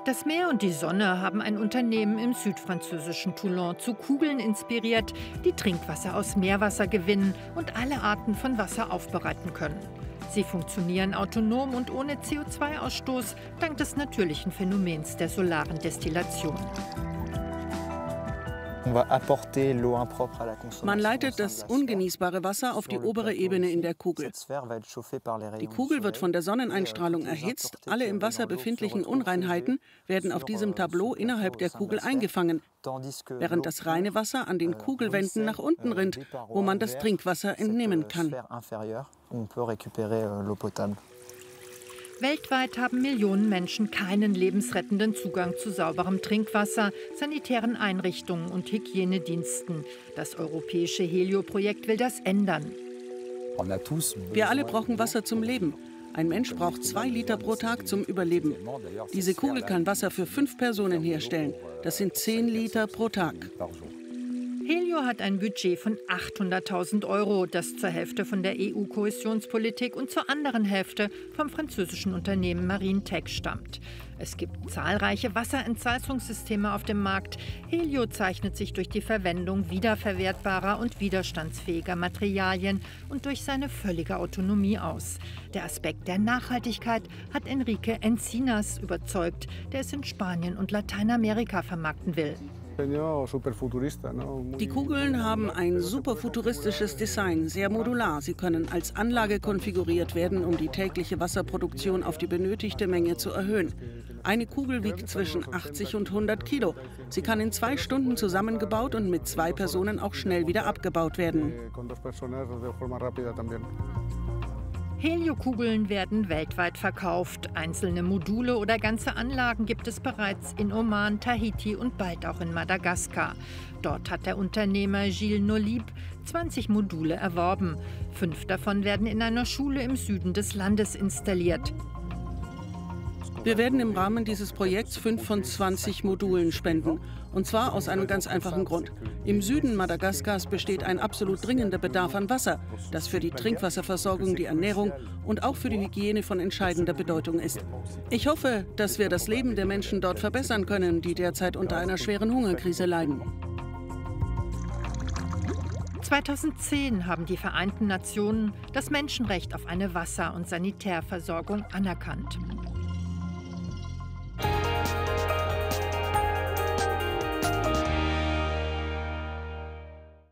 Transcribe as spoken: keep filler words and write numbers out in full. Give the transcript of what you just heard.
Das Meer und die Sonne haben ein Unternehmen im südfranzösischen Toulon zu Kugeln inspiriert, die Trinkwasser aus Meerwasser gewinnen und alle Arten von Wasser aufbereiten können. Sie funktionieren autonom und ohne C O zwei Ausstoß, dank des natürlichen Phänomens der solaren Destillation. Man leitet das ungenießbare Wasser auf die obere Ebene in der Kugel. Die Kugel wird von der Sonneneinstrahlung erhitzt. Alle im Wasser befindlichen Unreinheiten werden auf diesem Tableau innerhalb der Kugel eingefangen, während das reine Wasser an den Kugelwänden nach unten rinnt, wo man das Trinkwasser entnehmen kann. Weltweit haben Millionen Menschen keinen lebensrettenden Zugang zu sauberem Trinkwasser, sanitären Einrichtungen und Hygienediensten. Das europäische Helio-Projekt will das ändern. Wir alle brauchen Wasser zum Leben. Ein Mensch braucht zwei Liter pro Tag zum Überleben. Diese Kugel kann Wasser für fünf Personen herstellen. Das sind zehn Liter pro Tag. Helio hat ein Budget von achthunderttausend Euro, das zur Hälfte von der E U-Kohäsionspolitik und zur anderen Hälfte vom französischen Unternehmen Marine-Tech stammt. Es gibt zahlreiche Wasserentsalzungssysteme auf dem Markt. Helio zeichnet sich durch die Verwendung wiederverwertbarer und widerstandsfähiger Materialien und durch seine völlige Autonomie aus. Der Aspekt der Nachhaltigkeit hat Enrique Encinas überzeugt, der es in Spanien und Lateinamerika vermarkten will. Die Kugeln haben ein superfuturistisches Design, sehr modular. Sie können als Anlage konfiguriert werden, um die tägliche Wasserproduktion auf die benötigte Menge zu erhöhen. Eine Kugel wiegt zwischen achtzig und hundert Kilo. Sie kann in zwei Stunden zusammengebaut und mit zwei Personen auch schnell wieder abgebaut werden. Helio-Kugeln werden weltweit verkauft. Einzelne Module oder ganze Anlagen gibt es bereits in Oman, Tahiti und bald auch in Madagaskar. Dort hat der Unternehmer Gilles Nolib zwanzig Module erworben. Fünf davon werden in einer Schule im Süden des Landes installiert. Wir werden im Rahmen dieses Projekts fünf von zwanzig Modulen spenden. Und zwar aus einem ganz einfachen Grund. Im Süden Madagaskars besteht ein absolut dringender Bedarf an Wasser, das für die Trinkwasserversorgung, die Ernährung und auch für die Hygiene von entscheidender Bedeutung ist. Ich hoffe, dass wir das Leben der Menschen dort verbessern können, die derzeit unter einer schweren Hungerkrise leiden. zweitausendzehn haben die Vereinten Nationen das Menschenrecht auf eine Wasser- und Sanitärversorgung anerkannt.